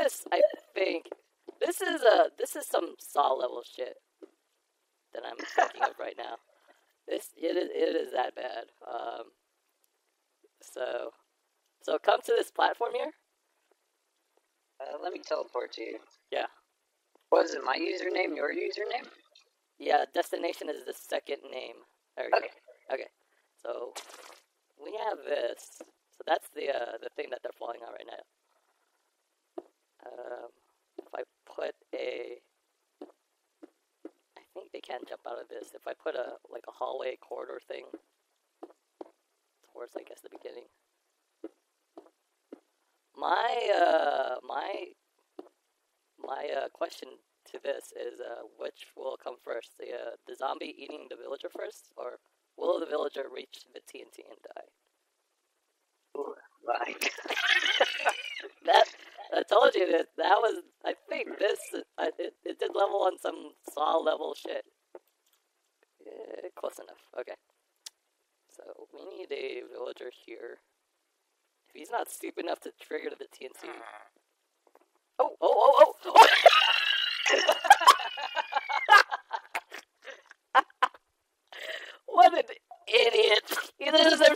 this, I think, this is some Saw level shit that I'm thinking of right now. It is that bad. So come to this platform here. Let me teleport to you. Yeah. What is it? My username? Your username? Yeah. Destination is the second name. There we go. Okay. So we have this. So that's the thing that they're falling on right now. If I put I think they can jump out of this. If I put a hallway corridor thing towards, I guess, the beginning. My question to this is, which will come first? The zombie eating the villager first, or will the villager reach the TNT and die? Like I told you that was. I think this. It did level on some Saw level shit. Yeah, close enough. Okay. So we need a villager here. If he's not stupid enough to trigger the TNT. Oh! What an idiot! He doesn't